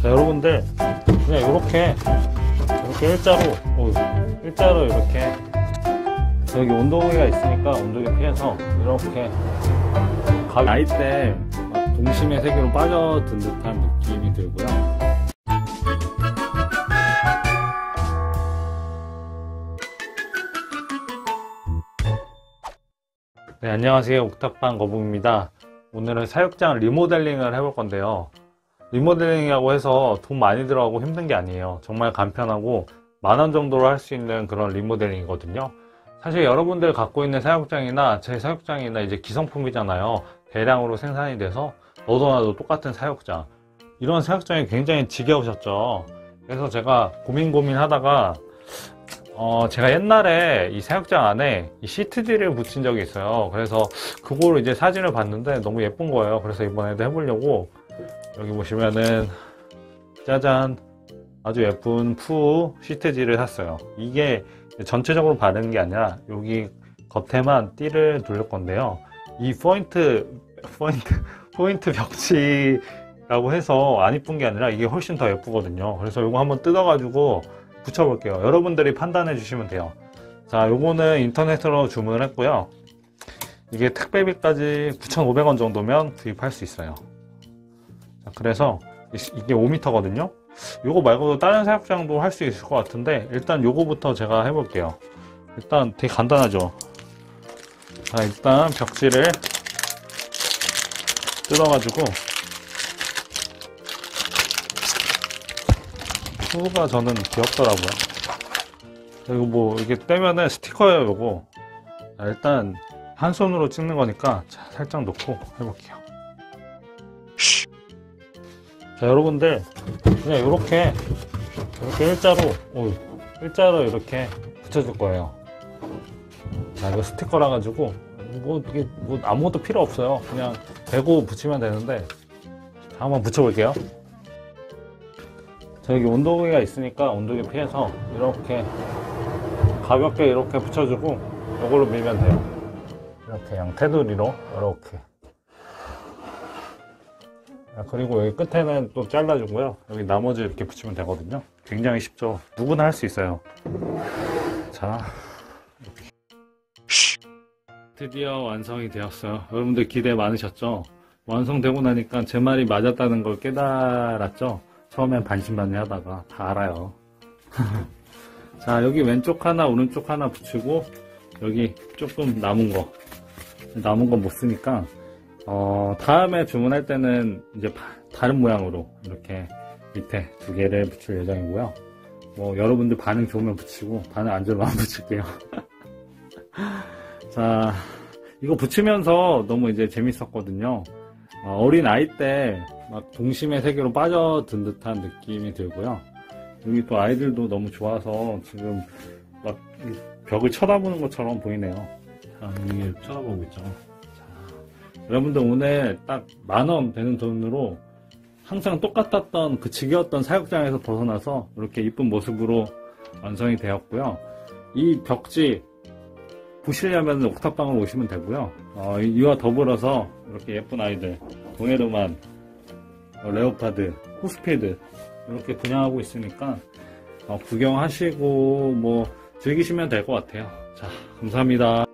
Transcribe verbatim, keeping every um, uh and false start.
자, 여러분들 그냥 이렇게 이렇게 일자로 오, 일자로 이렇게 여기 온도계가 있으니까 온도계 피해서 이렇게 가위 나이 때 동심의 세계로 빠져든 듯한 느낌이 들고요. 네, 안녕하세요. 옥탑방 거북입니다. 오늘은 사육장 리모델링을 해볼 건데요. 리모델링이라고 해서 돈 많이 들어가고 힘든 게 아니에요. 정말 간편하고 만원 정도로 할 수 있는 그런 리모델링이거든요. 사실 여러분들 갖고 있는 사육장이나 제 사육장이나 이제 기성품이잖아요. 대량으로 생산이 돼서 너도 나도 똑같은 사육장, 이런 사육장이 굉장히 지겨우셨죠. 그래서 제가 고민 고민 하다가 어 제가 옛날에 이 사육장 안에 이 시트지를 붙인 적이 있어요. 그래서 그거를 이제 사진을 봤는데 너무 예쁜 거예요. 그래서 이번에도 해보려고 여기 보시면은 짜잔, 아주 예쁜 푸우 시트지를 샀어요. 이게 전체적으로 바르는 게 아니라 여기 겉에만 띠를 둘릴 건데요. 이 포인트 포인트 포인트 벽지라고 해서 안 이쁜 게 아니라 이게 훨씬 더 예쁘거든요. 그래서 이거 한번 뜯어 가지고 붙여 볼게요. 여러분들이 판단해 주시면 돼요. 자, 요거는 인터넷으로 주문을 했고요. 이게 택배비까지 구천오백 원 정도면 구입할 수 있어요. 자, 그래서 이게 오 미터거든요 요거 말고도 다른 사육장도 할 수 있을 것 같은데 일단 요거부터 제가 해볼게요. 일단 되게 간단하죠. 자, 일단 벽지를 뜯어가지고, 푸우가 저는 귀엽더라고요. 그리고 뭐 이게 떼면은 스티커예요. 요거 자, 일단 한 손으로 찍는 거니까 자, 살짝 놓고 해볼게요. 자, 여러분들 그냥 이렇게 이렇게 일자로 오, 일자로 이렇게 붙여줄 거예요. 자, 이거 스티커라 가지고 뭐 이게 뭐 아무것도 필요 없어요. 그냥 대고 붙이면 되는데, 자, 한번 붙여볼게요. 자, 여기 온도계가 있으니까 온도계 피해서 이렇게 가볍게 이렇게 붙여주고 이걸로 밀면 돼요. 이렇게 그냥 테두리로 이렇게. 그리고 여기 끝에는 또 잘라주고요. 여기 나머지 이렇게 붙이면 되거든요. 굉장히 쉽죠. 누구나 할 수 있어요. 자, 이렇게. 드디어 완성이 되었어요. 여러분들 기대 많으셨죠? 완성되고 나니까 제 말이 맞았다는 걸 깨달았죠? 처음엔 반신반의 하다가 다 알아요. 자, 여기 왼쪽 하나 오른쪽 하나 붙이고 여기 조금 남은 거 남은 거 못 쓰니까 어, 다음에 주문할 때는 이제 다른 모양으로 이렇게 밑에 두 개를 붙일 예정이고요. 뭐 여러분들 반응 좋으면 붙이고 반응 안 좋으면 안 붙일게요. 자, 이거 붙이면서 너무 이제 재밌었거든요. 어, 어린 아이 때 막 동심의 세계로 빠져든 듯한 느낌이 들고요. 여기 또 아이들도 너무 좋아서 지금 막 벽을 쳐다보는 것처럼 보이네요. 자, 여기 쳐다보고 있죠. 여러분들 오늘 딱 만 원 되는 돈으로 항상 똑같았던 그 지겨웠던 사육장에서 벗어나서 이렇게 이쁜 모습으로 완성이 되었고요. 이 벽지 보시려면 옥탑방으로 오시면 되고요. 어, 이와 더불어서 이렇게 예쁜 아이들 동해로만, 레오파드, 호스피드 이렇게 분양하고 있으니까 어, 구경하시고 뭐 즐기시면 될 것 같아요. 자, 감사합니다.